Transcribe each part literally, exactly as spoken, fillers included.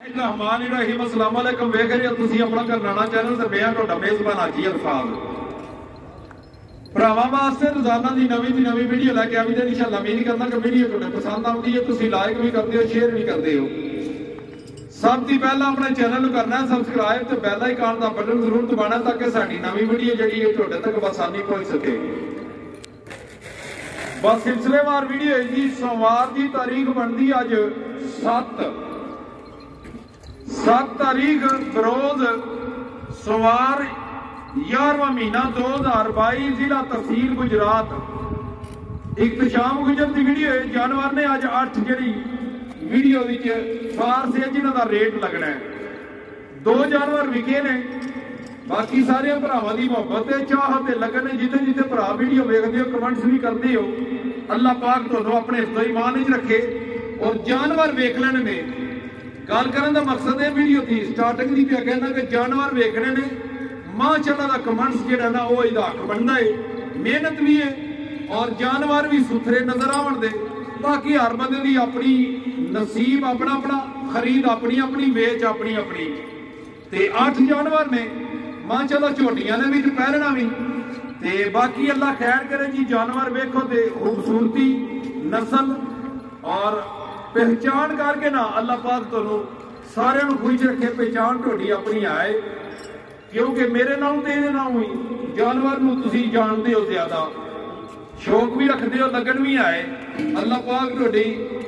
रहमान रहीम अस्सलाम वालेकुम वेख रहे हो तुसी अपना करनाना चैनल ते मैं ਤੁਹਾਡਾ मेजबान हाजी अल्फाज भरावां वास्ते रोजाना दी नवीं दी नवीं वीडियो लेके आवी ते इंशाअल्लाह उम्मीद करना कि वीडियो तुहानू पसंद आउंदी है तुसी लाइक भी करदे हो शेयर भी करदे हो। सब तो पहला अपने चैनल को करना है सबसक्राइब तो बेल आइकन का बटन जरूर दबाना ताकि साडी नवीं वीडियो जिहड़ी है तुहाडे तक आसानी पहुंच सके। बस सिलसिलेवार वीडियो है जी। सोमवार की तारीख बनती अज सत्त सात तारीख बरोज सोमवार ग्यारहवां महीना दो हजार बाई जिला तहसील गुजरात इख्तिशाम गुजर की वीडियो है। जानवर ने अज अठ जी वीडियो फार से जिन्हों का रेट लगना है। दो जानवर विके ने बाकी सारे भरावां की मुहब्बत है चाहत है लगन है। जिथे जिथे भरा वीडियो देखते हो कमेंट्स भी करते हो अल्लाह पाक तुहानू अपने हिफ्ज़ो ईमान च रखे और जानवर वेख लेने ने। गल करने का मकसद यह वीडियो थी स्टार्टिंग की भी कहना कि जानवर वेखने ने माशाअल्लाह का कमेंट्स जो ना वो इसका हक बनता है। मेहनत भी है और जानवर भी सुथरे नजर आवन दे। बाकी हर बंदे की अपनी नसीब अपना अपना खरीद अपनी अपनी वेच अपनी अपनी ते अठ जानवर ने माशाअल्लाह झोटियां ने भी पहलना भी ते बाकी अल्लाह खैर करे जी। जानवर वेखो ते खूबसूरती नस्ल और पहचान करके ना अल्लाह पाक तुहानू सारे खुश रखे। पहचान तुहाडी अपनी आए क्योंकि मेरे नाल ते इहदे नाल ही जानवर नू तुसीं जानदे हो ज्यादा शौक भी रखते हो लगन भी आए। अल्लाह पाक तुहाडी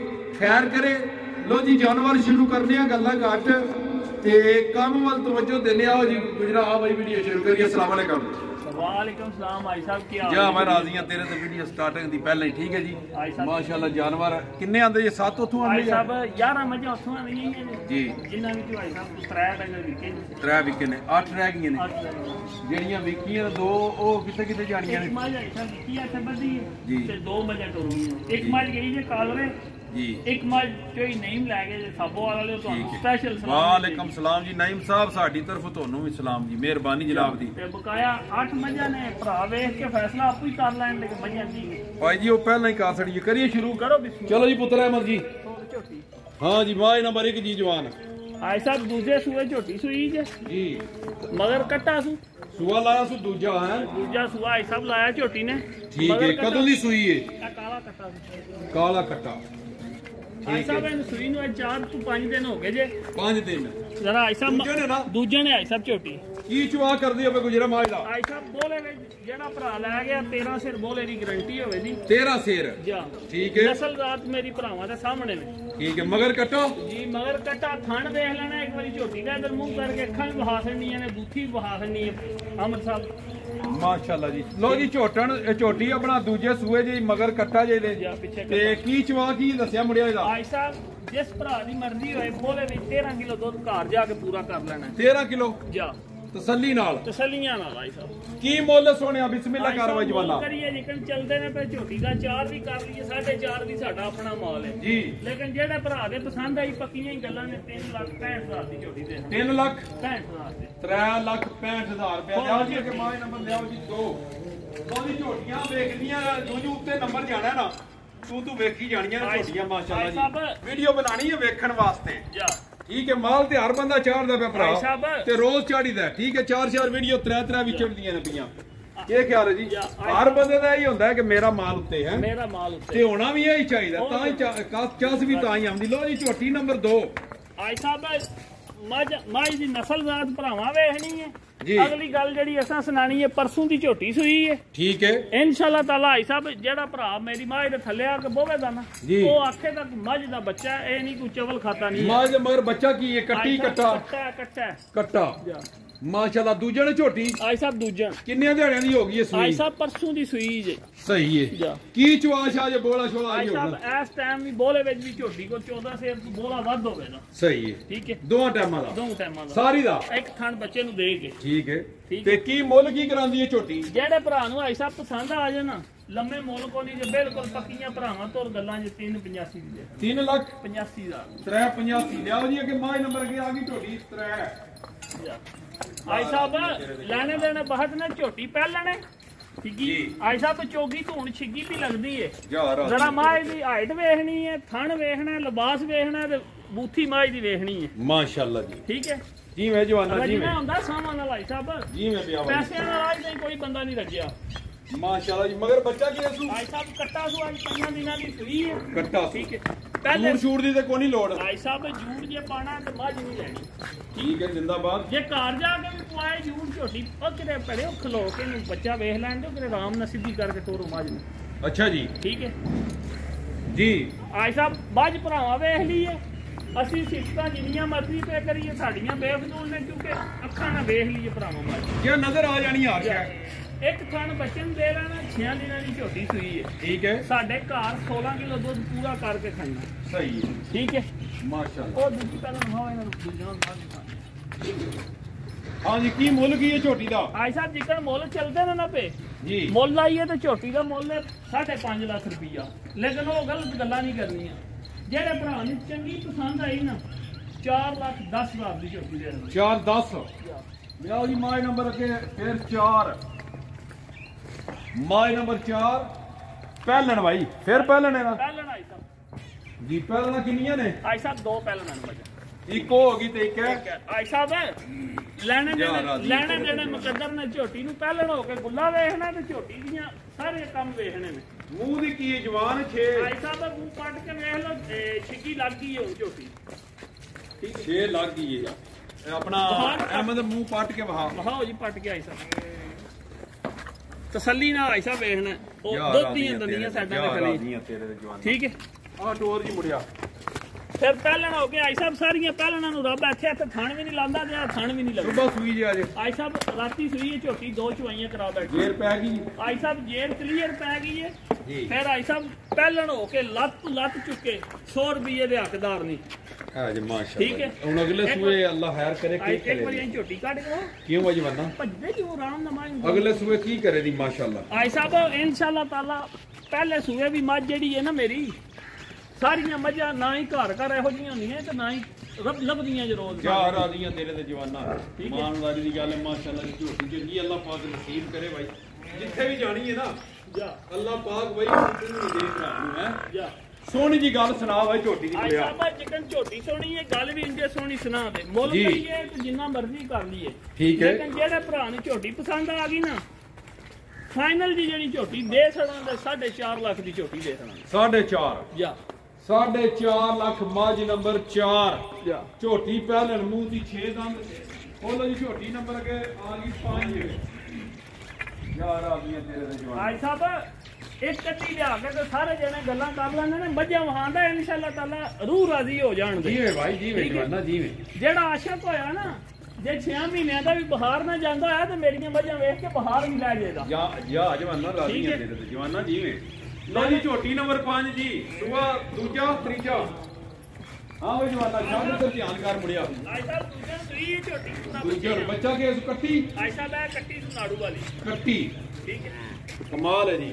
खैर करे। लो जी जानवर शुरू करने गल्लां घट ते काम वाल तवज्जो देने आओ जी। गुजरा आ भाई वीडियो शुरू करिए। अस्सलाम वालेकुम। वालेकुम सलाम भाई साहब की हाल जा मैं राजी हां तेरे ते वीडियो स्टार्टिंग दी पहले ही ठीक है जी। माशाअल्लाह जानवर किन्ने आंदे जी? सात उथों आंदे भाई साहब ग्यारह मझां उथों आंदियां ने जी जिन्ना विच भाई साहब त्रै डंगर विके ने त्रै विके ने अठ रह गईयां ने जेड़ियां विकियां दो ओ किथे किथे जाणियां ने। एक मझ भाई साहब विकी इत्थे बधी जी ते दो मझां टुर एक मझ गई जे कालवे जी एक मझ चोई नईम लै गए साबो वाले ਤੁਹਾਨੂੰ स्पेशल सलाम। वालेकुम सलाम जी नईम साहब साडी तरफ ਤੁਹਾਨੂੰ भी सलाम जी मेहरबानी जनाब दी। ते बकाया आठ मझां ने भरा वेख के फैसला आपू ही कर लैण दे मझां दी भाई जी वो पहला ही कर छड़िए करिए शुरू करो बिस्मिल्लाह। चलो जी पुत्र अहमद जी झोटी हां जी माए नंबर एक जी जवान भाई साहब दूजे सूए झोटी सुई जे जी मगर कट्टा सू सुआ लाया सु दूजा है दूजा सुआ भाई साहब लाया झोटी ने ठीक है। कदों दी सुई है? काला कट्टा काला कट्टा भाई साहब इन सुई नु चार तो पांच दिन हो गए जे पांच दिन जरा भाई साहब दूजे ने ना दूजे ने भाई साहब झोटी की चवा कर दी होवे गुजरा माज दा भाई साहब बोले वे जेड़ा भरा लै गया तेरह सिर बोले दी गारंटी होवे दी तेरह सिर जा ठीक है। नस्ल जात मेरी भरावां दे सामने ने ठीक है। मगर कट्टो जी मगर कट्टा थण देख लेना एक बारी झोटी दा इधर मुंह करके अखां भी बहा छड़नियां ने बूथी बहा छड़नी है अमर साहब माशाअल्लाह जी। लो जी झोटन झोटी अपना दूजे सूए जी मगर कट्टा जे दे जा पीछे ते की चवा की दस्या मुड़िया दा भाई साहब जिस भरा दी मर्जी होए बोले भी तेरह किलो दूध घर जाके पूरा कर लेना तेरह किलो जा तसल्ली नाल तसल्लियां नाल भाई साहब की मुੱਲ सोनिया बिस्मिल्लाह कारवाई जवाना करिए लेकिन चलते ने पे झोटी का चार भी कर लईए साढ़े चार भी साडा अपना माल है जी। लेकिन जेड़े भरा दे पसंद आई पक्कियां ही गल्लां ने तीन लाख पैंठ हजार दी झोटी दे तीन लाख पैंठ हजार दे त्रै लाख पैंठ हजार रुपया लियाओ जी के माए नंबर लियाओ जी दो दो दी झोटियां वेखदियां दूजू उत्ते नंबर जाना ना तू तू वेखी जानियां ने झोटियां माशाअल्लाह जी। वीडियो बनानी है वेखण वास्ते जा ठीक है। माल ते हर बंदा चाड़दा पे भरा ते रोज चाड़ीदा ठीक है। चार चार वीडियो त्रै त्रै भी चढ़दियां ने पियां ये ख्याल है जी। हर बंदे दा यही हुंदा है कि मेरा माल उत्ते है मेरा माल उत्ते ते होना भी यही चाहिदा तां ही चास भी तां ही आंदी। लो जी झोटी नंबर दो आई साहब मज माई दी नस्ल जात भरावां वेखनी है जी। अगली गल जेड़ी असां सुनानी है परसों दी झोटी सुई है ठीक है। इंशाअल्लाह ताला आई साहब जेड़ा भरा मेरी मां दे थल्ले आके बोवेगा ना ओ आखे तक मझ दा बच्चा ए नहीं कोई चवल खाता नहीं मझ मगर बच्चा की है कट्टी कट्टा कट्टा कट्टा कट्टा माशाअल्लाह। दूजे ने झोटी आई साहब दूजा किन्ने दिहाड़ियां दी होगी ये सुई? आई साहब परसों दी सुई जे सही है। की चवाश आज बोला छोला आई साहब इस टाइम भी बोले विच भी झोटी को चौदह से बोला वध होवे ना सही है ठीक है। दोवां टाइमां दा दोवां टाइमां दा सारी दा एक थण बच्चे नु दे के ठीक है। ते की मुੱਲ की करांदी है झोटी? जेड़े भरा नु आई साहब पसंद आ जाए ना लम्बे मुੱਲ को नहीं जे बिल्कुल पक्कियां भरावां तोर गल्लां जे तीन पचासी दी दे तीन लाख पचासी हज़ार त्रै पचासी लियाओ जी अगे माए नंबर अगे आ गई झोटी त्रै आई साहब लेने देने बहुत ने झोटी पहलने ठीक आई साहब चोगी धून छिगी भी लगती है जरा माए दी हाइट वेखनी है थन वेखना लिबास वेखना ਬੂਥੀ ਮਾਝ ਦੀ ਵੇਖਣੀ ਹੈ ਮਾਸ਼ਾਅੱਲਾ ਜੀ ਠੀਕ ਹੈ ਜਿਵੇਂ ਜਵਾਨਾ ਜਿਵੇਂ ਜਿਵੇਂ ਹੁੰਦਾ ਸਾਮਾਨ ਨਾਲ ਭਾਈ ਸਾਹਿਬ ਜਿਵੇਂ ਪਿਆ ਵਾ ਪੈਸਿਆਂ ਨਾਲ ਅੱਜ ਨਹੀਂ ਕੋਈ ਬੰਦਾ ਨਹੀਂ ਰੱਜਿਆ ਮਾਸ਼ਾਅੱਲਾ ਜੀ ਮਗਰ ਬੱਚਾ ਕੀ ਸੂ ਭਾਈ ਸਾਹਿਬ ਕੱਟਾ ਸੂ ਅੱਜ ਪੰਜਾਂ ਦਿਨਾਂ ਦੀ ਸੂਈ ਹੈ ਕੱਟਾ ਠੀਕ ਹੈ ਪਹਿਲੇ ਪਹਿਲੇ ਛੂੜ ਦੀ ਤੇ ਕੋਈ ਨਹੀਂ ਲੋੜ ਭਾਈ ਸਾਹਿਬ ਜੂੜ ਜੇ ਪਾਣਾ ਤੇ ਮੱਝ ਨਹੀਂ ਲੈਣੀ ਠੀਕ ਹੈ ਜਿੰਦਾਬਾਦ ਜੇ ਘਰ ਜਾ ਕੇ ਵੀ ਪੁਆਏ ਜੂੜ ਝੋਟੀ ਉਹ ਕਿਤੇ ਪੜੇ ਉਹ ਖਲੋ ਕੇ ਨੂੰ ਬੱਚਾ ਵੇਖ ਲੈਣ ਦਿਓ ਕਿਤੇ ਆਰਾਮ ਨਾਲ ਸਿੱਧੀ ਕਰਕੇ ਤੋਰੋ ਮੱਝ ਨੂੰ ਅੱਛਾ ਜੀ ਠੀਕ ਹੈ ਜੀ ਭਾਈ ਸਾਹਿਬ ਮੱਝ ਭਰਾਵਾ ਵੇਖ ਲਈਏ ਅਸੀਂ ਸਿੱਖਾਂ ਜਿੰਨੀਆਂ ਮਰਜ਼ੀ ਪੇ ਕਰੀਏ ਸਾਡੀਆਂ ਬੇਫਜ਼ੂਲ ਨੇ ਕਿਉਂਕਿ ਅੱਖਾਂ ਨਾਲ ਵੇਖ ਲਈਏ ਭਰਾਵਾ ਮੱਝ ਜੇ ਨਜ਼ਰ ਆ ਜਾਣੀ ਆ ਰਿਹਾ ਇੱਕ ਥਣ ਬੱਚਨ ਦੇ ਰਹਿਣਾ ਛੇ ਦਿਨਾਂ ਦੀ ਝੋਟੀ ਸੂਈ ਹੈ ਠੀਕ ਹੈ ਸਾਡੇ ਘਰ ਸੋਲਾਂ ਕਿਲੋ ਦੁੱਧ ਪੂਰਾ ਕਰਕੇ ਖਾਣਾ ਸਹੀ ਹੈ ਠੀਕ ਹੈ ਮਾਸ਼ਾਅੱਲਾ ਉਹ ਦੂਜੀ ਪਹਿਲਾਂ ਨਹਾਓ ਇਹਨਾਂ ਨੂੰ ਦੂਜਾ ਨਾਲ ਹਾਂ ਜੀ ਕੀ ਮੁੱਲ ਕੀ ਹੈ ਝੋਟੀ ਦਾ ਆਈ ਸਾਹਿਬ ਜਿੱਕਣ ਮੁੱਲ ਚੱਲਦੇ ਨੇ ਨਾ ਪੇ ਜੀ ਮੁੱਲ ਆਈਏ ਤੇ ਝੋਟੀ ਦਾ ਮੁੱਲ ਹੈ ਸਾਢੇ ਪੰਜ ਲੱਖ ਰੁਪਈਆ ਲੇਕਿਨ ਉਹ ਗਲਤ ਗੱਲਾਂ ਨਹੀਂ ਕਰਨੀਆਂ ਜਿਹੜੇ ਭਰਾ ਨੂੰ ਚੰਗੀ ਪਸੰਦ ਆਈ ਨਾ ਚਾਰ ਲੱਖ ਦਸ ਹਜ਼ਾਰ ਦੀ ਝੋਟੀ ਦੇ ਦੇਣਾ ਚਾਰ ਦਸ ਲਿਆਓ ਜੀ ਮਾਈ ਨੰਬਰ ਅੱਗੇ ਫਿਰ ਚਾਰ ਮਾਈ ਨੰਬਰ ਚਾਰ ਪਹਿਲਣ ਭਾਈ ਫਿਰ ਪਹਿਲਣ ਹੈ ਨਾ ਪਹਿਲਣ ਆਈ ਸਾਹਿਬ ਜੀ ਪਹਿਲਣਾ ਕਿੰਨੀਆਂ ਨੇ ਆਈ ਸਾਹਿਬ ਦੋ ਪਹਿਲਣ ਨੇ ਇੱਕੋ ਹੋ ਗਈ ਤੇ ਇੱਕ ਹੈ ਆਈ ਸਾਹਿਬ ਲੈਣੇ ਦੇਣੇ ਲੈਣੇ ਦੇਣੇ ਮੁਕੱਦਰ ਨੇ ਝੋਟੀ ਨੂੰ ਪਹਿਲਣ ਹੋ ਕੇ ਗੁੱਲਾ ਵੇਖਣਾ ਤੇ ਝੋਟੀ ਦੀਆਂ ਸਾਰੇ ਕੰਮ ਵੇਖਣੇ ਨੇ ਮੂੰਹ ਦੀ ਕੀ ਜਵਾਨ ਛੇ ਆਈ ਸਾਹਿਬ ਮੂੰਹ ਕੱਟ ਕੇ ਵੇਖ ਲਓ ਛਿੱਕੀ ਲੱਗ ਗਈ ਹੁਣ ਝੋਟੀ ਠੀਕ ਛੇ ਲੱਗ ਗਈ ਹੈ ਇਹ ਆਪਣਾ ਅਹਿਮਦ ਮੂੰਹ ਪੱਟ ਕੇ ਵਹਾ ਵਹਾਓ ਜੀ ਪੱਟ ਕੇ ਆਈ ਸਾਹਿਬ ਤਸੱਲੀ ਨਾਲ ਆਈ ਸਾਹਿਬ ਵੇਖਣਾ ਉਹ ਦੁੱਧ ਦੀਆਂ ਦੰਦੀਆਂ ਸਾਡਾ ਦੇ ਖਲੀ ਠੀਕ ਹੈ ਆ ਟੋਰ ਜੀ ਮੁੜਿਆ ਫਿਰ ਪਹਿਲਣ ਹੋ ਕੇ ਆਈ ਸਾਹਿਬ ਸਾਰੀਆਂ ਪਹਿਲਣਾਂ ਨੂੰ ਰੱਬ ਇੱਥੇ ਇੱਥੇ ਥਣ ਵੀ ਨਹੀਂ ਲਾਉਂਦਾ ਤੇ ਥਣ ਵੀ ਨਹੀਂ ਲੱਗਦਾ ਸੁਬਾ ਸੂਈ ਜੇ ਅੱਜ ਆਈ ਸਾਹਿਬ ਰਾਤੀ ਸੂਈ ਹੈ ਝੋਟੀ ਦੋ ਚੁਆਈਆਂ ਕਰਾ ਬੈਠੀ ਜੇਰ ਪੈ ਗਈ ਆਈ ਸਾਹਿਬ ਜੇਰ ਕਲੀਅਰ ਪੈ ਗਈ ਹੈ ਜੀ ਫਿਰ ਆਈ ਸਾਹਿਬ ਪਹਿਲਣ ਹੋ ਕੇ ਲੱਤ ਲੱਤ ਚੁੱਕੇ ਸੌ ਰੁਪਏ ਦੇ ਹੱਕਦਾਰ ਨਹੀਂ ਹਾਂ ਜੀ ਮਾਸ਼ਾਅੱਲਾ ਠੀਕ ਹੈ ਹੁਣ ਅਗਲੇ ਸੂਏ ਅੱਲਾ ਖੈਰ ਕਰੇ ਕੀ ਇੱਕ ਵਾਰੀ ਅਸੀਂ ਝੋਟੀ ਕੱਢ ਕੇ ਕਿਉਂ ਅਜ ਵੰਨਾ ਭੱਜਦੇ ਜੋ ਆਰਾਮ ਨਾਲ ਮਾਂ ਅਗਲੇ ਸੂਏ ਕੀ ਕਰੇ ਦੀ ਮਾਸ਼ਾਅੱਲਾ ਆਈ ਸਾਹਿਬ ਇਨਸ਼ਾਅੱਲਾ ਤਾਲਾ ਪਹਿਲੇ ਸੂਏ ਵੀ ਮੱਝ ਜਿਹੜੀ ਹੈ ਨਾ ਮੇਰੀ ਸਾਰੀਆਂ ਮੱਝਾਂ ਨਾ ਹੀ ਘਰ ਘਰ ਇਹੋ ਜਿਹੀਆਂ ਹੁੰਦੀਆਂ ਤੇ ਨਾ ਹੀ ਰੱਬ ਲੱਭਦੀਆਂ ਜਰੂਰ ਚਾਰ ਆਦੀਆਂ ਤੇਰੇ ਤੇ ਜਵਾਨਾ ਇਮਾਨਦਾਰੀ ਦੀ ਗੱਲ ਹੈ ਮਾਸ਼ਾਅੱਲਾ ਦੀ ਝੋਟੀ ਚੰਗੀ ਅੱਲਾ ਪਾਕ ਨਸੀਬ ਕਰੇ ਭਾਈ ਜਿੱਥੇ ਵੀ ਜਾਣੀ ਹੈ ਨਾ ਜਾ ਅੱਲਾ ਪਾਕ ਭਾਈ ਤੈਨੂੰ ਦੇਖ ਰਹਾ ਨੂੰ ਹੈ ਜਾ ਸੋਹਣੀ ਜੀ ਗੱਲ ਸੁਣਾ ਭਾਈ ਝੋਟੀ ਦੀ ਆਈ ਲਿਆ ਸਾਹਿਬ ਜਿਕਨ ਝੋਟੀ ਸੋਹਣੀ ਹੈ ਗੱਲ ਵੀ ਇੰਜੇ ਸੋਹਣੀ ਸੁਣਾ ਦੇ ਮੁੱਲ ਲਈਏ ਤੇ ਜਿੰਨਾ ਮਰਜ਼ੀ ਕਰ ਲਈਏ ਠੀਕ ਹੈ ਲੇਕਿਨ ਜਿਹੜੇ ਭਰਾ ਨੂੰ ਝੋਟੀ ਪਸੰਦ ਆ ਗਈ ਨਾ ਫਾਈਨਲ ਦੀ ਜਿਹੜੀ ਝੋਟੀ ਦੇ ਸੜਾਂ ਦੇ ਸਾਢੇ ਚਾਰ ਲੱਖ ਦੀ ਝੋਟੀ ਦੇ ਸੜਾਂ ਸਾਢੇ ਚਾਰ ਜਾ ਸਾਢੇ ਚਾਰ ਲੱਖ ਮੱਝ ਨੰਬਰ ਚਾਰ ਜਾ ਝੋਟੀ ਪਹਿਲਣ ਮੂੰਹ ਦੀ ਛੇ ਦੰਦ ਬੋਲੋ ਜੀ ਝੋਟੀ ਨੰਬਰ ਅਗੇ ਆ ਗਈ ਪੰਜ ਯਾਰ ਆ ਗਈਆਂ ਤੇਰੇ ਦੇ ਜਵਾਨ ਆਈ ਸਾਹਿਬ ਇੱਕ ਕੱਟੀ ਲਿਆ ਕੇ ਤੇ ਸਾਰੇ ਜਣੇ ਗੱਲਾਂ ਕਰ ਲੈਂਦੇ ਨੇ ਮੱਝਾਂ ਵਹਾਂਦਾ ਇਨਸ਼ਾਅੱਲਾ ਤਾਲਾ ਰੂਹ ਰਾਜ਼ੀ ਹੋ ਜਾਣਗੇ ਜੀਵੇਂ ਭਾਈ ਜੀਵੇਂ ਜਵਾਨਾ ਜੀਵੇਂ ਜਿਹੜਾ ਆਸ਼ਕ ਹੋਇਆ ਨਾ ਜੇ ਛੇ ਮਹੀਨਿਆਂ ਦਾ ਵੀ ਬਹਾਰ ਨਾ ਜਾਂਦਾ ਹੋਇਆ ਤੇ ਮੇਰੀਆਂ ਮੱਝਾਂ ਵੇਖ ਕੇ ਬਹਾਰ ਵੀ ਲੈ ਜਾਏਗਾ ਜਾ ਜਾ ਜਵਾਨਾ ਰਾਜ਼ੀ ਹੈ ਤੇਰੇ ਤੇ ਜਵਾਨਾ ਜੀਵੇਂ ਲੋ ਜੀ ਝੋਟੀ ਨੰਬਰ ਪੰਜ ਜੀ ਸੁਆ ਦੂਜਾ ਤੀਜਾ ਹਾਂ ਉਹ ਜਵਾਨਾ ਸ਼ਾਹ ਤੇ ਧਿਆਨ ਕਰ ਮੁੜਿਆ ਆਈ ਸਾਹਿਬ ਦੂਜਾ ਸੂਈ ਝੋਟੀ ਦੂਜਾ ਬੱਚਾ ਕੇ ਕੱਟੀ ਆਈ ਸਾਹਿਬ ਇਹ ਕੱਟੀ ਸੁਨਾੜੂ ਵਾਲੀ ਕੱਟੀ ਠੀਕ ਹੈ ਕਮਾਲ ਹੈ ਜੀ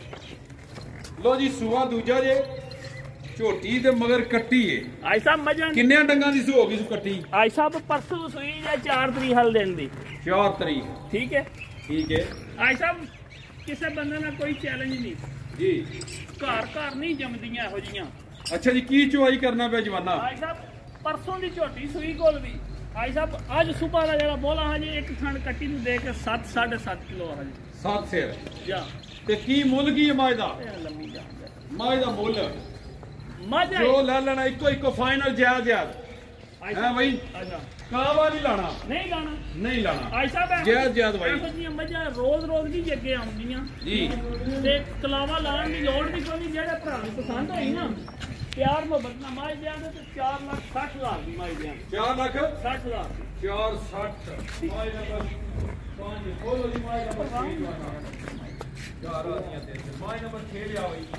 ਲੋ ਜੀ ਸੁਆ ਦੂਜਾ ਜੇ ਝੋਟੀ ਤੇ ਮਗਰ ਕੱਟੀ ਏ ਆਈ ਸਾਹਿਬ ਮੱਝਾਂ ਕਿੰਨੇ ਡੰਗਾਂ ਦੀ ਸੂ ਹੋ ਗਈ ਸੂ ਕੱਟੀ ਆਈ ਸਾਹਿਬ ਪਰਸੋਂ ਸੂਈ ਜਾਂ ਚਾਰ ਤਰੀਕ ਹਲ ਦੇਣ ਦੀ ਚਾਰ ਤਰੀਕ ਠੀਕ ਹੈ ਠੀਕ ਹੈ ਆਈ ਸਾਹਿਬ ਕਿਸੇ ਬੰਦੇ ਨਾਲ ਕੋਈ ਚੈਲੰਜ ਨਹੀਂ ਜੀ ਘਰ ਘਰ ਨਹੀਂ ਜੰਮਦੀਆਂ ਇਹੋ ਜੀਆਂ ਅੱਛਾ ਜੀ ਕੀ ਚੁਆਈ ਕਰਨਾ ਪਿਆ ਜਵਾਨਾ ਆਈ ਸਾਹਿਬ ਪਰਸੋਂ ਦੀ ਝੋਟੀ ਸੂਈ ਕੋਲ ਵੀ ਆਈ ਸਾਹਿਬ ਅੱਜ ਸੁਪਾ ਦਾ ਜਿਹੜਾ ਬੋਲਾ ਹਜੇ ਇੱਕ ਥਣ ਕੱਟੀ ਨੂੰ ਦੇ ਕੇ ਸੱਤ ਸਾਢੇ ਸੱਤ ਕਿਲੋ ਹਜੇ ਸੱਤ ਸਿਰ ਜਾ ਤੇ ਕੀ ਮੁੱਲ ਕੀ ਹੈ ਮਾਝ ਦਾ ਇਹ ਲੰਮੀ ਜਾਂਦਾ ਮਾਝ ਦਾ ਮੁੱਲ ਮੱਝ ਜੋ ਲੈ ਲੈਣਾ ਇੱਕੋ ਇੱਕੋ ਫਾਈਨਲ ਜਾਇਜ਼ ਜਾਇਜ਼ ਹੈ ਬਈ ਅੱਛਾ ਕਾਵਾ ਨਹੀਂ ਲਾਣਾ ਨਹੀਂ ਲਾਣਾ ਨਹੀਂ ਲਾਣਾ ਆਈ ਸਾਹਿਬ ਜਾਇਜ਼ ਜਾਇਜ਼ ਬਾਈ ਇਹੋ ਜਿਹੀਆਂ ਮੱਝਾਂ ਰੋਜ਼ ਰੋਜ਼ ਦੀ ਅੱਗੇ ਆਉਂਦੀਆਂ ਜੀ ਤੇ ਕਲਾਵਾ ਲਾਉਣ ਦੀ ਲੋੜ ਨਹੀਂ ਕੋਈ ਜਿਹੜੇ ਭਰਾ ਨੂੰ ਪਸੰਦ ਹੋਈ ਨਾ ਪਿਆਰ ਮੁਹੱਬਤ ਨਾਲ ਮਾਝ ਦਿਆਂਗੇ ਤੇ ਚਾਰ ਲੱਖ ਸੱਠ ਹਜ਼ਾਰ ਦੀ ਮਾਝ ਦਿਆਂਗੇ ਚਾਰ ਲੱਖ ਸੱਠ ਹਜ਼ਾਰ ਚਾਰ ਸੱਠ ਮਾਝ ਨੰਬਰ ਪੰਜ ਬੋਲੋ ਜੀ ਮਾਝ ਨੰਬਰ ਛੇ ਚਾਰ ਆਦੀਆਂ ਤੇ ਮਾਝ ਨੰਬਰ ਛੇ ਲਿਆ ਬਈ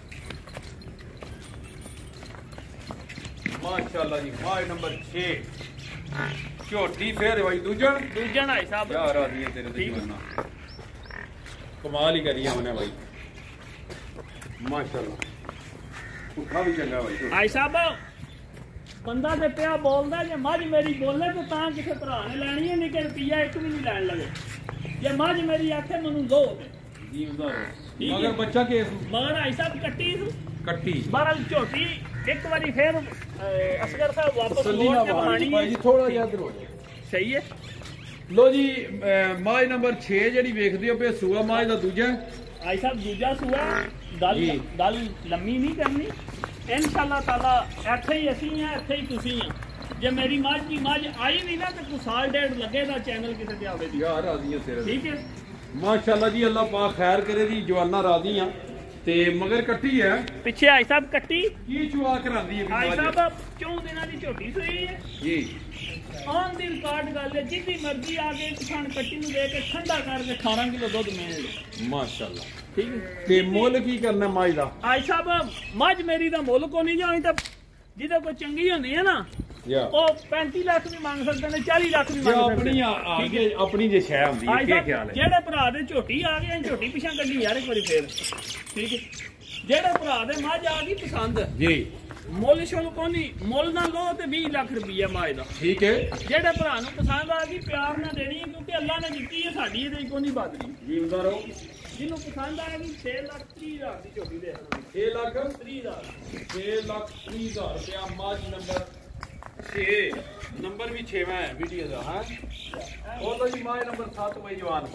ਮਾਸ਼ਾਅੱਲਾ ਜੀ ਮਾਝ ਨੰਬਰ ਛੇ ਝੋਟੀ ਫੇਰ ਭਾਈ ਦੂਜਣ ਦੂਜਣ ਆਈ ਸਾਹਿਬ ਯਾਰ ਆਦੀਆਂ ਤੇਰੇ ਤੇ ਜਵਾਨਾ ਕਮਾਲ ਹੀ ਕਰੀ ਉਹਨੇ ਭਾਈ ਮਾਸ਼ਾਅੱਲਾ ਭੁੱਖਾ ਵੀ ਚੰਗਾ ਭਾਈ ਆਈ ਸਾਹਿਬ ਬੰਦਾ ਤੇ ਪਿਆ ਬੋਲਦਾ ਜੇ ਮੱਝ ਮੇਰੀ ਬੋਲੇ ਤੇ ਤਾਂ ਕਿਸੇ ਭਰਾ ਨੇ ਲੈਣੀ ਹੈ ਨਹੀਂ ਕਿ ਰੁਪਈਆ ਇੱਕ ਵੀ ਨਹੀਂ ਲੈਣ ਲਗੇ ਜੇ ਮੱਝ ਮੇਰੀ ਆਖੇ ਮੈਨੂੰ ਦੋ ਜੀ ਹੁੰਦਾ ਮਗਰ ਬੱਚਾ ਕੇਸ ਮਗਰ ਆਈ ਸਾਹਿਬ ਕੱਟੀ ਕੱਟੀ ਬਾਹਰ ਝੋਟੀ ਇੱਕ ਵਾਰੀ ਫੇਰ असगर साहब वापस तसल्ली लौट ना के भाई बहानी भाई जी थोड़ा जिहा इधर हो जाए सही है लो जी माज नंबर छे ਜਿਹੜੀ ਵੇਖਦੇ ਹੋ ਪਏ ਸੂਆ ਮਾਜ ਦਾ ਦੂਜਾ आई साहब दूजा सुआ गल जी। गल लम्मी नहीं करनी इंशाल्लाह ताला ਇੱਥੇ ਹੀ ਅਸੀਂ ਆ ਇੱਥੇ ਹੀ ਤੁਸੀਂ ਆ ਜੇ ਮੇਰੀ ਮੱਝ ਦੀ ਮੱਝ ਆਈ ਵੀ ਨਾ ਤੇ ਕੋਈ ਸਾਲ ਡੇਢ ਲੱਗੇਗਾ ਚੈਨਲ ਕਿਸੇ ਤੇ ਆਵੇ ਦੀ ਯਾਰ ਰਾਜ਼ੀਆਂ ਤੇਰੇ ਠੀਕ ਹੈ ਮਾਸ਼ਾਅੱਲਾ ਜੀ ਅੱਲਾਹ ਪਾਕ ਖੈਰ ਕਰੇ ਜੀ ਜਵਾਨਾ ਰਾਜ਼ੀ ਆ ਤੇ ਮਗਰ ਕੱਟੀ ਹੈ ਪਿੱਛੇ ਆਈ ਸਾਹਿਬ ਕੱਟੀ ਕੀ ਚੁਆ ਕਰਾਂਦੀ ਹੈ ਆਈ ਮੱਝ ਸਾਹਿਬ ਚੌਂ ਦਿਨਾਂ ਦੀ ਝੋਟੀ ਸੋਈ ਹੈ ਜੀ ਆਨ ਦੀ ਰਿਕਾਰਡ ਗੱਲ ਹੈ ਜਿੱਦੀ ਮਰਜ਼ੀ ਆ ਕੇ ਕਿਸਾਨ ਕੱਟੀ ਨੂੰ ਦੇ ਕੇ ਠੰਡਾ ਕਰਕੇ ਅਠਾਰਾਂ ਕਿਲੋ ਦੁੱਧ ਮਿਲ ਲੈ ਮਾਸ਼ਾਅੱਲਾ ਠੀਕ ਹੈ ਤੇ ਮੁੱਲ ਕੀ ਕਰਨਾ ਮੱਝ ਦਾ ਆਈ ਸਾਹਿਬ ਮੱਝ ਮੇਰੀ ਦਾ ਮੁੱਲ ਕੋ ਨਹੀਂ ਜਾਣੀ ਤਾਂ ਜਿਹਦੇ ਕੋਈ ਚੰਗੀ ਹੁੰਦੀ ਹੈ ਨਾ ਯਾ ਉਹ ਪੈਂਤੀ ਲੱਖ ਵੀ ਮੰਗ ਸਕਦੇ ਨੇ ਚਾਲੀ ਲੱਖ ਵੀ ਜੇ ਮੰਗ ਸਕਦੇ ਆਪਣੀ ਨੇ ਆ ਕੇ ਆਪਣੀ ਜੇ ਸ਼ੈ ਹੁੰਦੀ ਹੈ ਆਈ ਕੀ ਸਾਹਿਬ, ਖਿਆਲ ਹੈ ਜਿਹੜੇ ਭਰਾ ਦੇ ਝੋਟੀ ਆ ਗਏ ਝੋਟੀ ਪਿਛਾਂ ਕੱਢੀ ਯਾਰ ਇੱਕ ਵਾਰੀ ਫੇਰ ਠੀਕ ਹੈ ਜਿਹੜੇ ਭਰਾ ਦੇ ਮੱਝ ਆ ਗਈ ਪਸੰਦ ਜੀ ਮੁੱਲ ਸ਼ੁਲ ਕੋਨੀ ਮੁੱਲ ਨਾ ਲੋ ਤੇ ਵੀਹ ਲੱਖ ਰੁਪਈਆ ਮੱਝ ਦਾ ਠੀਕ ਹੈ ਜਿਹੜੇ ਭਰਾ ਨੂੰ ਪਸੰਦ ਆ ਗਈ ਪਿਆਰ ਨਾਲ ਦੇਣੀ ਹੈ ਕਿਉਂਕਿ ਅੱਲਾ ਨੇ ਦਿੱਤੀ ਹੈ ਸਾਡੀ ਇਹਦੇ ਕੋਈ ਨਹੀਂ ਬਦਲੀ ਜੀਵਦਾ ਰਹੋ ਜਿਹਨੂੰ ਪਸੰਦ ਆ ਗਈ ਛੇ ਲੱਖ ਤੀਹ ਹਜ਼ਾਰ ਦੀ ਝੋਟੀ ਦੇ ਛੇ ਲੱਖ ਤੀਹ ਹਜ਼ਾਰ ਛੇ ਲੱਖ ਤੀਹ ਹਜ਼ਾਰ ਰੁਪਇਆ ਮੱਝ ਨੰਬਰ ਛੇ ਨੰਬਰ ਵੀ ਛੇਵਾਂ ਹੈ ਵੀਡੀਓ ਦਾ ਹਾਂ ਉਹ ਲੋ ਜੀ ਮੱਝ ਨੰਬਰ ਸੱਤ ਬਈ ਜਵਾਨ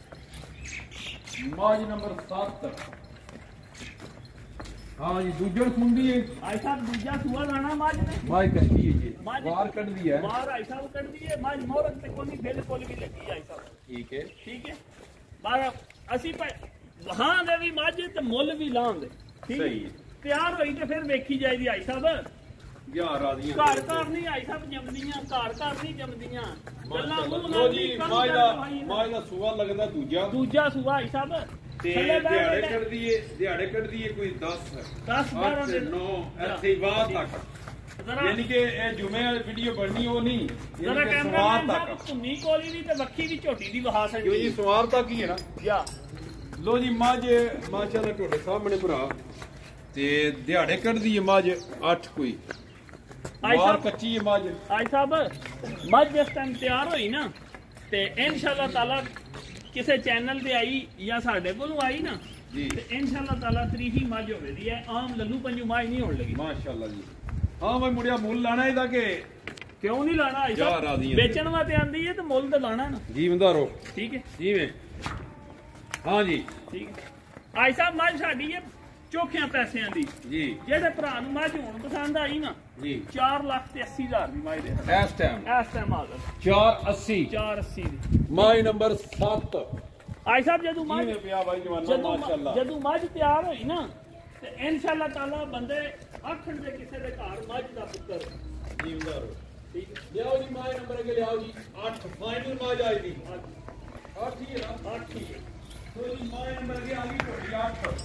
ਮੱਝ ਨੰਬਰ ਸੱਤ ਹਾਂ ਜੀ ਦੂਜਣ ਸੁਣਦੀ ਹੈ ਆਈ ਸਾਹਿਬ ਦੂਜਾ ਸੂਆ ਲਾਣਾ ਮੱਝ ਨੇ ਮੱਝ ਕੱਟੀ ਹੈ ਜੀ ਮੱਝ ਬਾਹਰ ਕੱਢਦੀ ਹੈ ਬਾਹਰ ਆਈ ਸਾਹਿਬ ਕੱਢਦੀ ਹੈ ਮੱਝ ਮੋਰਕ ਤੇ ਕੋਈ ਬਿਲਕੁਲ ਵੀ ਲੱਗੀ ਆਈ ਸਾਹਿਬ ਠੀਕ ਹੈ ਠੀਕ ਹੈ ਬਾਹਰ ਅਸੀਂ ਵਹਾਂ ਦੇ ਵੀ ਮੱਝ ਤੇ ਮੁੱਲ ਵੀ ਲਾਉਂਦੇ ਠੀਕ ਸਹੀ ਹੈ ਤਿਆਰ ਹੋਈ ਤੇ ਫਿਰ ਵੇਖੀ ਜਾਈਦੀ ਆਈ ਸਾਹਿਬ ਯਾਰ ਰਾਜ਼ੀਆਂ ਘਰ ਘਰ ਨਹੀਂ ਆਈ ਸਾਹਿਬ ਜੰਮਦੀਆਂ ਘਰ ਘਰ ਨਹੀਂ ਜੰਮਦੀਆਂ ਗੱਲਾਂ ਮੂੰਹ ਲੋ ਨਾਲ ਜੀ ਨਹੀਂ ਕੰਮ ਮੱਝ ਦਾ ਕਰਵਾਈ ਨਾ। ਮੱਝ ਦਾ ਸੂਆ ਲੱਗਦਾ ਦੂਜਾ ਦੂਜਾ ਸੂਆ ਆਈ ਸਾਹਿਬ ਤੇ ਥੱਲੇ ਬਹਿ ਦਿਹਾੜੇ ਬਹਿ ਕੱਢਦੀ ਏ ਦਿਹਾੜੇ ਕੱਢਦੀ ਏ ਕੋਈ ਦਸ ਦਸ ਬਾਰਾਂ ਅੱਠ ਦਿਨ ਨੌ ਇੱਥੇ ਹੀ ਬਾਹਰ ਤੱਕ ਜ਼ਰਾ ਯਾਨੀ ਕਿ ਇਹ ਜੁਮੇ ਵਾਲੀ ਵੀਡੀਓ ਬਣਨੀ ਉਹ ਨਹੀਂ ਜ਼ਰਾ ਯਾਨੀ ਕਿ ਕੈਮਰਾਮੈਨ ਸਵਾਰ ਸਾਹਿਬ ਤੱਕ ਧੁੰਨੀ ਕੋਲੀ ਦੀ ਤੇ ਵੱਖੀ ਦੀ ਝੋਟੀ ਦੀ ਵਹਾ ਕਿਉਂ ਜੀ ਸਕਦੀ ਸਵਾਰ ਤੱਕ ਹੀ ਹੈ ਨਾ ਜਾ ਲੋ ਜੀ ਮੱਝ ਮਾਸ਼ਾਅੱਲਾ ਤੁਹਾਡੇ ਸਾਹਮਣੇ ਭਰਾ ਤੇ ਦਿਹਾੜੇ ਕੱਢਦੀ ਏ ਮੱਝ ਅੱਠ ਕੋਈ ਆਈ ਬਾਹਰ ਸਾਹਿਬ ਕੱਚੀ ਏ ਮੱਝ ਆਈ ਸਾਹਿਬ ਮੱਝ ਜਿਸ ਟਾਈਮ ਤਿਆਰ ਹੋਈ ਨਾ ਤੇ ਇਨਸ਼ਾਅੱਲਾ ਤਾਲਾ ਕਿਸੇ ਚੈਨਲ ਤੇ ਆਈ ਜਾਂ ਸਾਡੇ ਕੋਲੋਂ ਆਈ ਨਾ ਜੀ ਤੇ ਇਨਸ਼ਾਅੱਲਾ ਤਾਲਾ ਤਰੀਫੀ ਮੱਝ ਹੋਵੇਗੀ ਹੈ ਆਮ ਲੱਲੂ ਪੰਜੂ ਮੱਝ ਨਹੀਂ ਹੋਣ ਲੱਗੀ ਮਾਸ਼ਾਅੱਲਾ ਜੀ ਹਾਂ ਮੈਂ ਮੁੰਡਿਆ ਮੁੱਲ ਲਾਣਾ ਇਹਦਾ ਕਿ ਕਿਉਂ ਨਹੀਂ ਲਾਣਾ ਆਈ ਜਾ ਰਾਜ਼ੀ ਸਾਹਿਬ ਹਾਂ। ਵੇਚਣ ਵਾਸਤੇ ਆਂਦੀ ਹੈ ਤੇ ਮੁੱਲ ਤੇ ਲਾਣਾ ਨਾ ਜੀਵਦਾ ਰਹੋ ਠੀਕ ਹੈ ਜਿਵੇਂ ਹਾਂ ਜੀ ਠੀਕ ਹੈ ਆਈ ਸਾਹਿਬ ਮੱਝ ਸਾਡੀ ਹੈ ਚੋਖਿਆਂ ਪੈਸਿਆਂ ਦੀ ਜੀ ਜਿਹੜੇ ਭਰਾ ਨੂੰ ਮੱਝ ਹੁਣ ਪਸੰਦ ਆਈ ਨਾ ਜੀ ਚਾਰ ਲੱਖ ਤੇ ਅੱਸੀ ਹਜ਼ਾਰ ਦੀ ਮੱਝ ਦੇ ਇਸ ਟਾਈਮ ਇਸ ਟਾਈਮ ਆ ਗਏ ਚਾਰ ਅੱਸੀ ਚਾਰ ਅੱਸੀ ਦੀ ਮਾਈ ਨੰਬਰ ਸੱਤ ਆਈ ਸਾਹਿਬ ਜਦੋਂ ਮੱਝ ਜਿਵੇਂ ਪਿਆ ਬਾਈ ਜਵਾਨਾ ਜਦੋਂ ਮਾਸ਼ਾਅੱਲਾ ਜਦੋਂ ਮੱਝ ਤਿਆਰ ਹੋਈ ਨਾ ਤੇ ਇਨਸ਼ਾਅੱਲਾ ਤਾਲਾ ਬੰਦੇ ਆਖਣ ਦੇ ਕਿਸੇ ਦੇ ਘਰ ਮੱਝ ਦਾ ਪੁੱਤਰ ਜੀਵਦਾ ਰਹੋ ਠੀਕ ਹੈ ਲਿਆਓ ਜੀ ਮਾਈ ਨੰਬਰ ਅਗੇ ਲਿਆਓ ਜੀ ਅੱਠ ਫਾਈਨਲ ਮਾਜ ਆਈ ਦੀ ਅੱਠ ਹੀ ਹੈ ਨਾ ਅੱਠ ਠੀਕ ਹੈ ਸੋ ਜੀ ਮਾਈ ਨੰਬਰ ਅਗੇ ਆ ਗਈ ਤੁਹਾਡੀ ਅੱਠ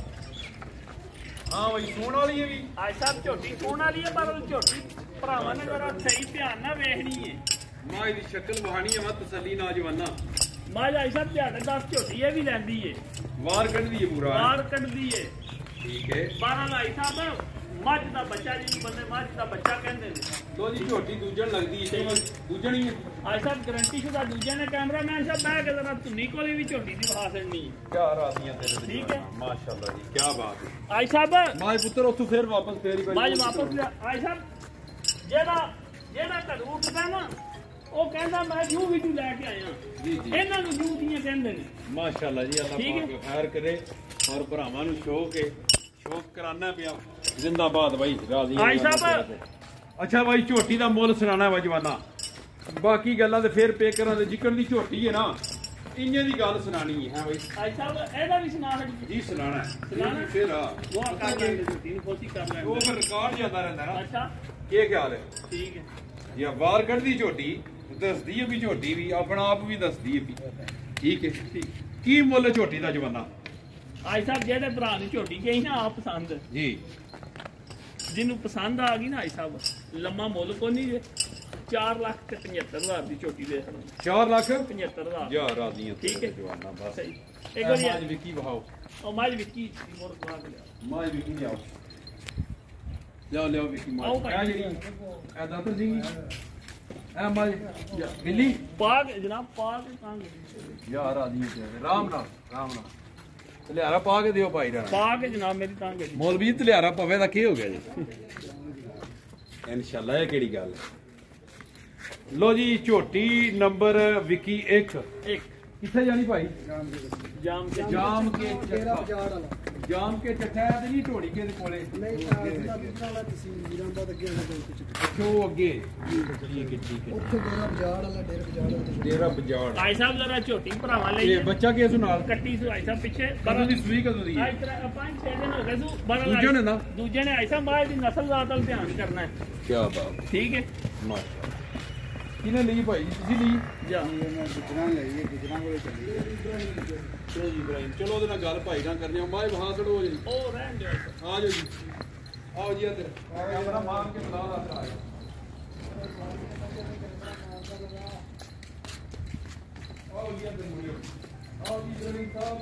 ਹਾਂ ਬਈ ਸੋਣ ਵਾਲੀ ਹੈ ਵੀ ਆਈ ਸਾਹਿਬ ਝੋਟੀ ਸੋਣ ਵਾਲੀ ਹੈ ਪਰ ਉਹ ਝੋਟੀ ਭਰਾਵਾਂ ਨੇ ਜਰਾ ਸਹੀ ਧਿਆਨ ਨਾਲ ਵੇਖਣੀ ਹੈ ਮਾਈ ਦੀ ਸ਼ਕਲ ਵਹਾਣੀ ਹੈ ਵਾ ਤਸੱਲੀ ਨਾਲ ਜਵਾਨਾ ਮੱਝ ਆਈ ਸਾਹਿਬ ਤੁਹਾਡੇ ਦਸ ਝੋਟੀ ਇਹ ਵੀ ਲੈਂਦੀ ਏ ਵਾਰ ਕੱਢਦੀ ਹੈ ਪੂਰਾ ਬਾਹਰ ਕੱਢਦੀ ਏ ਠੀਕ ਹੈ ਬਾਰਾਂ ਆਈ ਸਾਹਿਬ ਮੱਝ ਦਾ ਬੱਚਾ ਜਿਹਨੂੰ ਬੰਦੇ ਮੱਝ ਦਾ ਬੱਚਾ ਕਹਿੰਦੇ ਨੇ ਲੋ ਜੀ ਝੋਟੀ ਦੂਜਣ ਲੱਗਦੀ ਹੈ ਦੂਜਣੀ ਹੈ ਆਈ ਸਾਹਿਬ ਗਰੰਟੀ ਸ਼ੁਦਾ ਦੂਜੇ ਨੇ ਕੈਮਰਾਮੈਨ ਸਾਹਿਬ ਬਹਿ ਕੇ ਜਰਾ ਧੁੰਨੀ ਕੋਲੇ ਵੀ ਝੋਟੀ ਦੀ ਵਿਖਾ ਦੇਣੀ ਕਿਆ ਰਾਜ਼ੀਆਂ ਤੇਰੇ ਠੀਕ ਹੈ। ਮਾਸ਼ਾਅੱਲਾ ਜੀ ਕੀ ਬਾਤ ਹੈ ਆਈ ਸਾਹਿਬ ਮਾਈ ਪੁੱਤਰ ਉੱਥੋਂ ਫੇਰ ਵਾਪਸ ਫੇਰੀ ਮੱਝ ਵਾਪਸ ਲਿਆ ਆਈ ਸਾਹਿਬ ਜਿਹੜਾ ਜਿਹੜਾ ਘਰੋਂ ਉੱਠਦਾ ਨਾ ਉਹ ਕਹਿੰਦਾ ਮੈਂ ਜੂ ਵੀ ਤੂੰ ਲੈ ਕੇ ਆਇਆ ਜੀ ਜੀ ਇਹਨਾਂ ਨੂੰ ਜੂ ਦੀਆਂ ਕਹਿੰਦੇ ਨੇ ਮਾਸ਼ਾਅੱਲਾ ਜੀ ਅੱਲਾਹ ਠੀਕ ਹੈ। ਪਾਕ ਖੈਰ ਕਰੇ ਔਰ ਭਰਾਵਾਂ ਨੂੰ ਸ਼ੌਕ ਹੈ ਸ਼ੌਕ ਕਰਾਨਾ ਪਿਆ ਜ਼ਿੰਦਾਬਾਦ ਬਾਈ ਰਾਜ਼ੀ ਆਈ ਸਾਹਿਬ ਅੱਛਾ ਬਾਈ ਝੋਟੀ ਦਾ ਮੁੱਲ ਸੁਣਾਣਾ ਵਾ ਜਵਾਨਾ ਬਾਕੀ ਗੱਲਾਂ ਤੇ ਫੇਰ ਪੇਕਰਾਂ ਦੇ ਜਿਕਰ ਦੀ ਝੋਟੀ ਹੈ ਨਾ ਇੰਨੇ ਦੀ ਗੱਲ ਸੁਣਾਣੀ ਹੈ ਬਾਈ ਆਈ ਸਾਹਿਬ ਇਹਦਾ ਵੀ ਸੁਣਾ ਹਟ ਜੀ ਸੁਣਾਣਾ ਸੁਣਾਉਣਾ? ਫੇਰ ਆ ਉਹ ਕਰ ਲੈਂਦੇ ਝੋਟੀ ਨੂੰ ਖੋਤੀ ਕਰ ਲੈਂਦੇ ਉਹ ਫਿਰ ਰਿਕਾਰਡ ਜਾਂਦਾ ਰਹਿੰਦਾ ਨਾ ਅੱਛਾ ਕੀ ਖਿਆਲ ਹੈ ਠੀਕ ਹੈ ਜਾਂ ਬਾਹਰ ਕੱਢਦੀ ਝੋਟੀ ਦੱਸਦੀ ਹੈ ਵੀ ਝੋਟੀ ਵੀ ਆਪਣਾ ਆਪ ਵੀ ਦੱਸਦੀ ਹੈ ਵੀ ਠੀਕ ਹੈ ਕੀ ਮੁੱਲ ਝੋਟੀ ਦਾ ਜਵਾਨਾ ਆਈ ਸਾਹਿਬ ਜਿਹੜੇ ਭਰਾ ਨੂੰ ਝੋਟੀ ਗਈ ਨਾ ਆਪ ਪਸੰਦ ਜੀ ਜਿਹਨੂੰ ਪਸੰਦ ਆ ਗਈ ਨਾ ਆਈ ਸਾਹਿਬ ਲੰਮਾ ਮੁੱਲ ਕੋ ਨਹੀਂ ਜੇ ਚਾਰ ਲੱਖ ਤੇ ਪਝੱਤਰ ਹਜ਼ਾਰ ਦੀ ਝੋਟੀ ਦੇ ਖੜਾ ਚਾਰ ਲੱਖ ਪਝੱਤਰ ਹਜ਼ਾਰ ਯਾ ਰਾਜ਼ੀਆਂ ਠੀਕ ਹੈ। ਜਵਾਨਾ ਬਸ ਸਹੀ ਇੱਕ ਇੱਕ ਵਾਰੀ ਵਾਰੀ ਵਿਕੀ ਵਹਾਓ ਉਹ ਮਾਜ ਵਿੱਕੀ ਦੀ ਮੋਰ ਖਵਾ ਕੇ ਲਿਆ ਮਾਈ ਵਿਕੀ ਲਿਆਓ ਲਿਆਓ ਲਿਆਓ ਵਿਕੀ ਆਓ ਮਾਈ ਭਾਈ। ਇਹ ਜਿਹੜੀ ਇਹ ਦਾਤਰ ਜੀ ਇਹ ਮਾਈ ਬਿੱਲੀ ਪਾ ਕੇ ਜਨਾਬ ਪਾ ਕੇ ਕਾਂਗੇ ਯਾ ਰਾਜ਼ੀਆਂ ਤੇ ਰਾਮ ਨਾਲ ਰਾਮ ਨਾਲ ਤਲਿਆਰਾ ਪਾ ਕੇ ਦਿਓ ਭਾਈ ਰਾਣਾ ਪਾ ਕੇ ਜਨਾਬ ਮੇਰੀ ਤਾਂਗੇ ਮੌਲਵੀ ਤਲਿਆਰਾ ਪਵੇ ਦਾ ਕੀ ਹੋ ਗਿਆ ਜੀ इंशाल्लाह ये केड़ी गल लो जी झोटी नंबर विकी एक एक किथे जानी भाई जाम के जाम के जाम के चट्टा ते नहीं ढोड़ी के कोले नहीं वाला तहसील जीराबाद अगे अच्छा वो अगे ठीक है ठीक है ਉੱਥੇ ਡੇਰਾ ਬਜਾੜ ਵਾਲਾ ਡੇਰਾ ਬਜਾੜ ਵਾਲਾ डेरा बजाड़ भाई साहब जरा छोटी भरावा ले ये बच्चा किस नाल ਕੱਟੀ ਸੂ ਭਾਈ ਸਾਹਿਬ ਪਿੱਛੇ कदों दी सूई कदों दी ਆਈ ਤਰ੍ਹਾਂ ਪੰਜ ਛੇ ਦਿਨ ਹੋ ਗਏ ਸੂ ਬੜਾ ਦੂਜੇ ਨੇ ਨਾ? ਦੂਜੇ ਨੇ ਐਸਾ ਮਾਰ ਦੀ ਨਸਲ ਦਾ ਤਾਂ ਧਿਆਨ ਕਰਨਾ ਹੈ क्या बात ठीक है माशाल्लाह किने ली भाई तुसी ली जा ਇਹਨਾਂ ਗੁਜਰਾਂ ਲਈਏ ਗੁਜਰਾਂ ਕੋਲੇ ਚੱਲੀ चलो जी इब्राहिम चलो ਉਹਦੇ ਨਾਲ ਗੱਲ ਭਾਈ ਨਾਲ ਕਰਨੀ ਆ ਮਾਏ ਵਹਾਂ ਖੜੋ ਜੀ ਉਹ ਰਹਿਣ ਦਿਓ आ जाओ जी आओ जी इधर कैमरा मार के बुला रहा था आओ जी इधर मुड़ियो आओ जी इब्राहिम साहब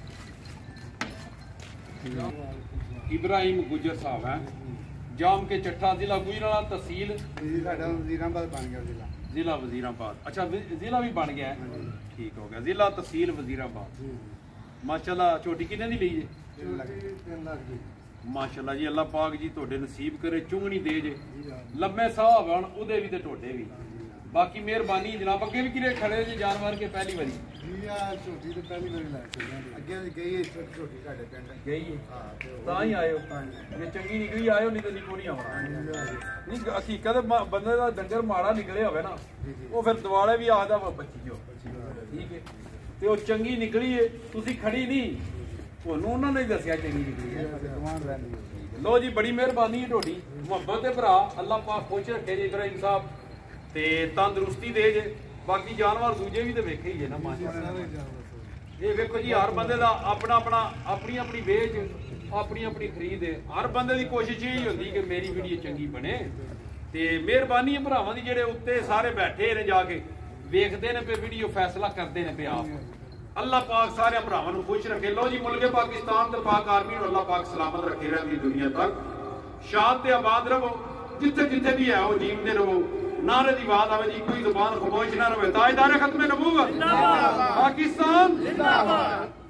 इब्राहिम गुजर साहब हैं जाम के चट्टा जिला गुजरावाला तहसील ਸਾਡਾ ਜ਼ੀਰਾਬਾਦ ਬਣ ਗਿਆ ਜ਼ਿਲ੍ਹਾ जिला वजीराबाद अच्छा वि- जिला भी बन गया है ठीक हो गया जिला तहसील वजीराबाद माशाल्लाह छोटी किन्ने दी ली है ਤਿੰਨ ਲੱਖ ਤਿੰਨ ਲੱਖ ਦੀ माशाल्लाह जी अल्लाह पाक जी ਤੁਹਾਡੇ नसीब करे चुंगनी दे जे लम्बे साह हवन ਉਹਦੇ ਵੀ ਤੇ ਤੁਹਾਡੇ ਵੀ ਬਾਕੀ ਮਿਹਰਬਾਨੀ ਜਨਾਬ ਅੱਗੇ ਵੀ ਕਿਰੇ ਖੜੇ ਜੀ ਜਾਨਵਰ ਕੇ ਪਹਿਲੀ ਵਾਰੀ ਜੀ ਆ ਝੋਟੀ ਤੇ ਪਹਿਲੀ ਵਾਰੀ ਲੈ ਚੱਲਿਆ ਅੱਗੇ ਵੀ ਗਈ ਹੈ ਛੋਟੀ ਛੋਟੀ ਸਾਡੇ ਪਿੰਡ ਗਈ ਹਾਂ ਤੇ ਉਹ- ਤਾਂ ਹੀ ਆਇਓ ਤਾਂ ਹੀ। ਜੇ ਚੰਗੀ ਨਿਕਲੀ ਆਇਓ ਨਹੀਂ ਤਾਂ ਨਿਕੋ ਨਹੀਂ ਆਉਣਾ ਹਾਂਜੀ, ਨਹੀਂ ਹਕੀਕਤ ਮ- ਬੰਦੇ ਦਾ ਡੰਗਰ ਮਾੜਾ ਨਿਕਲਿਆ ਹੋਵੇ ਨਾ ਜੀ, ਜੀ। ਉਹ ਫਿਰ ਦਿਵਾਲੇ ਵੀ ਆਖਦਾ ਵਾ ਬੱਚੀ ਜੋ ਠੀਕ ਹੈ ਤੇ ਉਹ ਚੰਗੀ ਨਿਕਲੀ ਏ ਤੁਸੀਂ ਖੜੀ ਨਹੀਂ ਤੁਹਾਨੂੰ ਉਹਨਾਂ ਨੇ ਹੀ ਦੱਸਿਆ ਚੰਗੀ ਨਿਕਲੀ ਹੈ ਦੁਕਾਨ ਰਹਿੰਦੀ ਹੈ ਲੋ ਜੀ ਬੜੀ ਮਿਹਰਬਾਨੀ ਹੈ ਤੁਹਾਡੀ ਮੁਹੱਬਤ ਦੇ ਭਰਾ ਅੱਲਾਹ ਪਾਕ ਖੁਸ਼ ਰੱਖੇ ਜੀ ਇਬਰਾਹਿਮ ਸਾਹਿਬ ਤੇ ਤੰਦਰੁਸਤੀ ਦੇ ਜੇ ਬਾਕੀ ਜਾਨਵਰ ਦੂਜੇ ਵੀ ਤੇ ਵੇਖੇ ਹੀ ਜੇ ਨਾ ਮਾਸ਼ਾਅੱਲਾ ਇਹ ਵੇਖੋ ਜੀ ਹਰ ਬੰਦੇ ਦਾ ਆਪਣਾ ਆਪਣਾ ਆਪਣੀ ਆਪਣੀ ਵੇਚ ਆਪਣੀ ਆਪਣੀ ਖਰੀਦ ਹੈ ਹਰ ਬੰਦੇ ਦੀ ਕੋਸ਼ਿਸ਼ ਇਹ ਹੁੰਦੀ ਕਿ ਮੇਰੀ ਵੀਡੀਓ ਚੰਗੀ ਬਣੇ ਤੇ ਮਿਹਰਬਾਨੀ ਹੈ ਭਰਾਵਾਂ ਦੀ ਜਿਹੜੇ ਉੱਤੇ ਸਾਰੇ ਬੈਠੇ ਨੇ ਜਾ ਕੇ ਵੇਖਦੇ ਨੇ ਪੇ ਵੀਡੀਓ ਫੈਸਲਾ ਕਰਦੇ ਨੇ ਪੇ ਆਪ ਅੱਲਾਹ ਪਾਕ ਸਾਰੇ ਭਰਾਵਾਂ ਨੂੰ ਖੁਸ਼ ਰੱਖੇ ਲੋ ਜੀ ਮੁਲਕੇ ਪਾਕਿਸਤਾਨ ਤੇ ਪਾਕ ਆਰਮੀ ਨੂੰ ਅੱਲਾਹ ਪਾਕ ਸਲਾਮਤ ਰੱਖੇ ਰਹਿੰਦੀ ਦੁਨੀਆ ਤੱਕ ਸ਼ਾਦ ਤੇ ਆਬਾਦ ਰਹੋ ਜਿੱਥੇ ਜਿੱਥੇ ਵੀ ਹੈ ਉਹ ਜੀਵਦੇ ਰਹੋ नारे दी बात आवे जी कोई जुबान खामोश ना रहे ताजदार खत्म नबूवत जिंदाबाद पाकिस्तान जिंदाबाद।